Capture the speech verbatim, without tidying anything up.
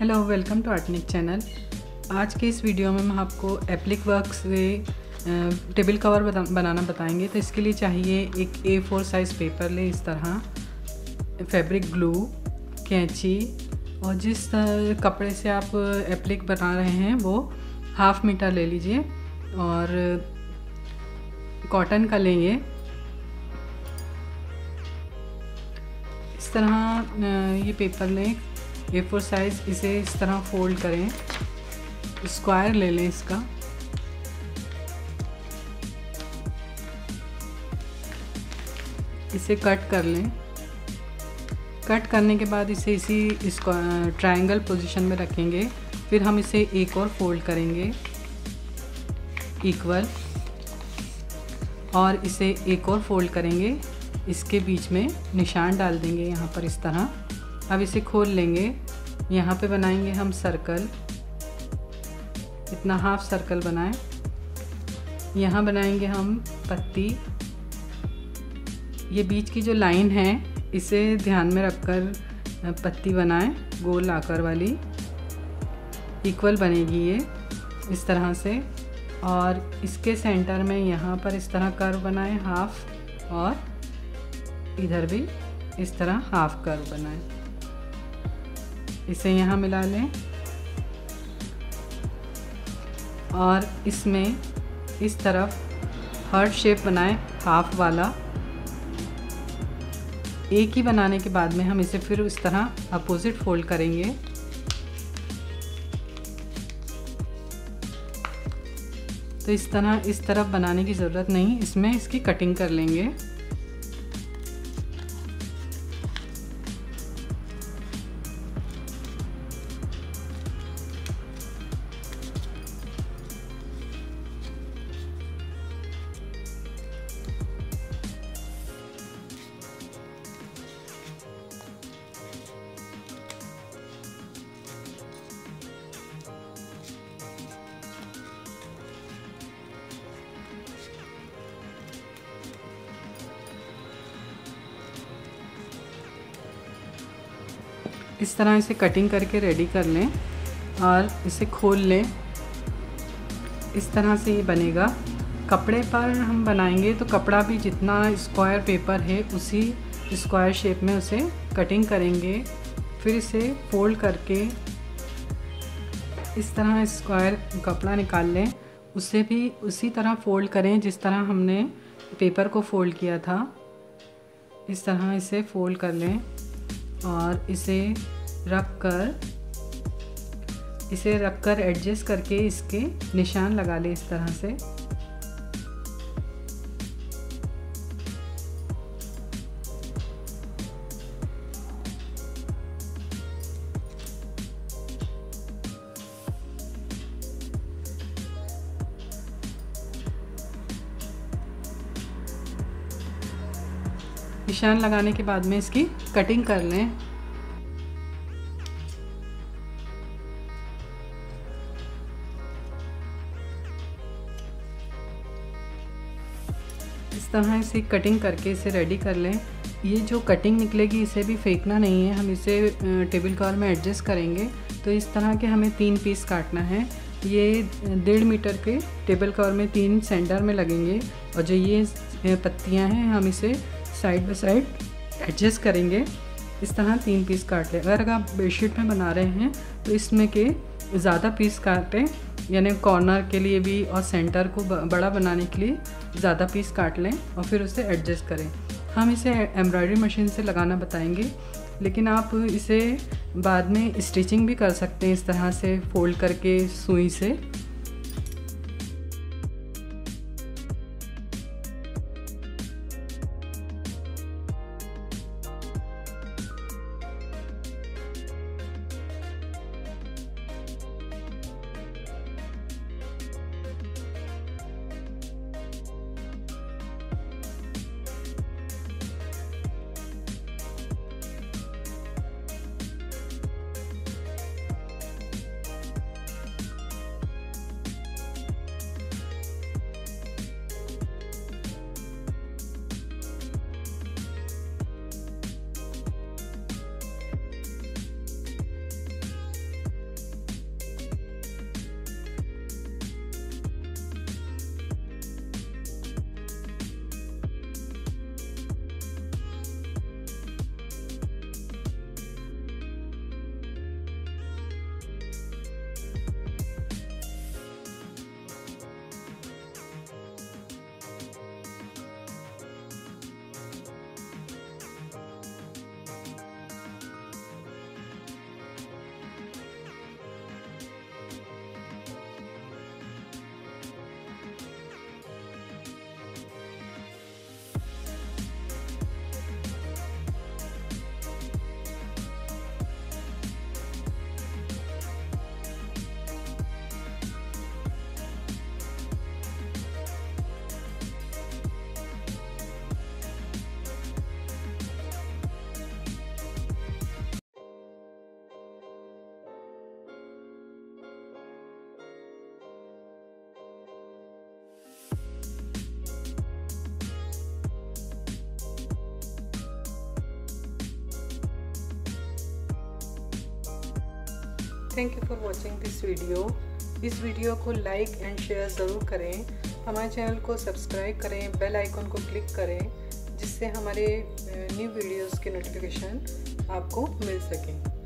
Hello, welcome to Artnik channel. आज के इस वीडियो में हम आपको एप्लिक वर्क से टेबल कवर बता, बनाना बताएंगे। तो इसके लिए चाहिए एक ए फोर साइज़ पेपर ले, इस तरह फैब्रिक ग्लू, कैंची और जिस कपड़े से आप एप्लिक बना रहे हैं वो हाफ मीटर ले लीजिए और कॉटन का लेंगे। इस तरह ये पेपर लें ए फोर साइज़, इसे इस तरह फोल्ड करें, स्क्वायर ले लें इसका। इसे कट कर लें। कट करने के बाद इसे इसी इसको ट्रायंगल पोजीशन में रखेंगे। फिर हम इसे एक और फोल्ड करेंगे इक्वल और इसे एक और फोल्ड करेंगे। इसके बीच में निशान डाल देंगे यहाँ पर इस तरह। अब इसे खोल लेंगे। यहाँ पे बनाएंगे हम सर्कल, इतना हाफ सर्कल बनाएं। यहाँ बनाएंगे हम पत्ती। ये बीच की जो लाइन है इसे ध्यान में रखकर पत्ती बनाएं, गोल आकार वाली। इक्वल बनेगी ये इस तरह से। और इसके सेंटर में यहाँ पर इस तरह कर्व बनाएं हाफ, और इधर भी इस तरह हाफ कर्व बनाएं। इसे यहाँ मिला लें और इसमें इस तरफ हार्ट शेप बनाएं हाफ वाला। एक ही बनाने के बाद में हम इसे फिर इस तरह अपोजिट फोल्ड करेंगे। तो इस तरह इस तरफ बनाने की ज़रूरत नहीं, इसमें इसकी कटिंग कर लेंगे। इस तरह इसे कटिंग करके रेडी कर लें और इसे खोल लें। इस तरह से ये बनेगा। कपड़े पर हम बनाएंगे तो कपड़ा भी जितना स्क्वायर पेपर है उसी स्क्वायर शेप में उसे कटिंग करेंगे। फिर इसे फोल्ड करके इस तरह स्क्वायर कपड़ा निकाल लें। उसे भी उसी तरह फोल्ड करें जिस तरह हमने पेपर को फोल्ड किया था। इस तरह इसे फोल्ड कर लें और इसे रख कर इसे रख कर एडजस्ट करके इसके निशान लगा लें इस तरह से। निशान लगाने के बाद में इसकी कटिंग कर लें। इस तरह इसे कटिंग करके इसे रेडी कर लें। ये जो कटिंग निकलेगी इसे भी फेंकना नहीं है, हम इसे टेबल कवर में एडजस्ट करेंगे। तो इस तरह के हमें तीन पीस काटना है। ये डेढ़ मीटर के टेबल कवर में तीन सेंटर में लगेंगे और जो ये पत्तियां हैं हम इसे साइड बाय साइड एडजस्ट करेंगे। इस तरह तीन पीस काट लें। अगर आप बेडशीट में बना रहे हैं तो इसमें के ज़्यादा पीस काटें, यानी कॉर्नर के लिए भी और सेंटर को बड़ा बनाने के लिए ज़्यादा पीस काट लें और फिर उसे एडजस्ट करें। हम इसे एम्ब्रॉयडरी मशीन से लगाना बताएंगे, लेकिन आप इसे बाद में स्टिचिंग भी कर सकते हैं इस तरह से फोल्ड करके सुई से। Thank you for watching this video. इस वीडियो को लाइक एंड शेयर ज़रूर करें। हमारे चैनल को सब्सक्राइब करें, बेल आइकन को क्लिक करें, जिससे हमारे न्यू वीडियोस के नोटिफिकेशन आपको मिल सकें।